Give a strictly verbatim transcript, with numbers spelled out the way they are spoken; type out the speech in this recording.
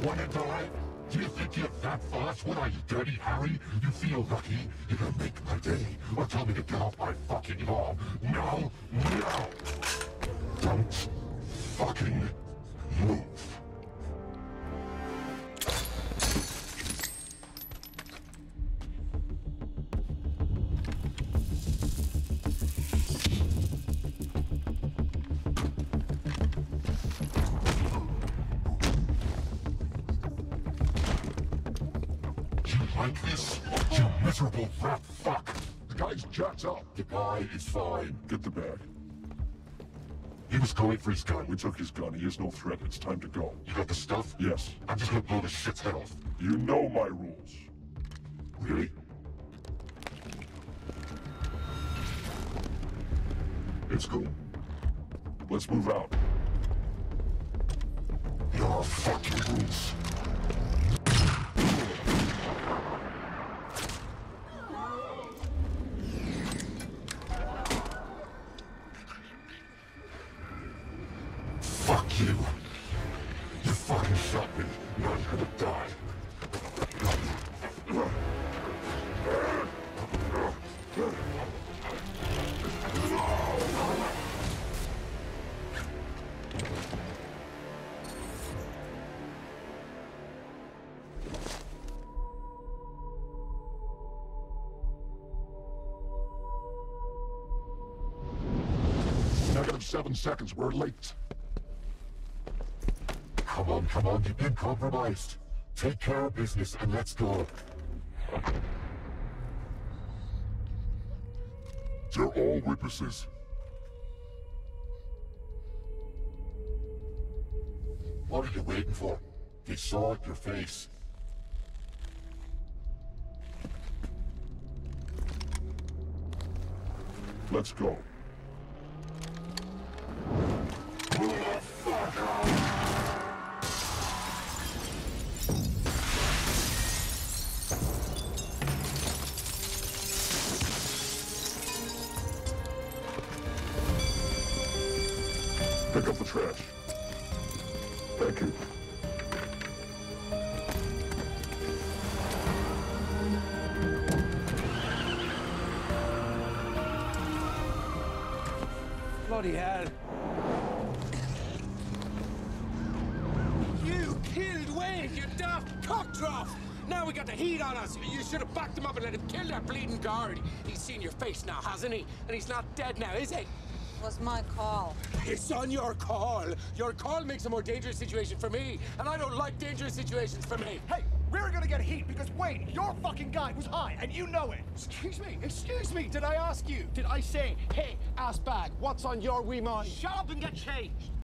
wanna die? Do you think you're that fast? What are you, Dirty Harry? You feel lucky? You're gonna make my day. Or tell me to get off my fucking lawn. No, no! Don't fucking move. Like this, you miserable rat fuck! The guy's jacked up. The guy is fine. Get the bag. He was going for his gun. We took his gun. He is no threat. It's time to go. You got the stuff? Yes. I'm just gonna blow this shit's head off. You know my rules. Really? It's cool. Let's move out. Your fucking rules. Fuck you. You fucking shot me. Now I'm gonna die. Negative seven seconds. We're late. Come on, come on, you've been compromised. Take care of business and let's go. They're all witnesses. What are you waiting for? They saw it, your face. Let's go. Pick up the trash. Thank you. Bloody hell. You killed Wade, you daft cock trough! Now we got the heat on us. You should have backed him up and let him kill that bleeding guard. He's seen your face now, hasn't he? And he's not dead now, is he? Was my call. It's on your call. Your call makes a more dangerous situation for me, and I don't like dangerous situations for me. Hey, we're gonna get heat because Wade, your fucking guy, was high, and you know it. Excuse me, excuse me, did I ask you? Did I say, hey, ass bag, what's on your wee mind? Shut up and get changed.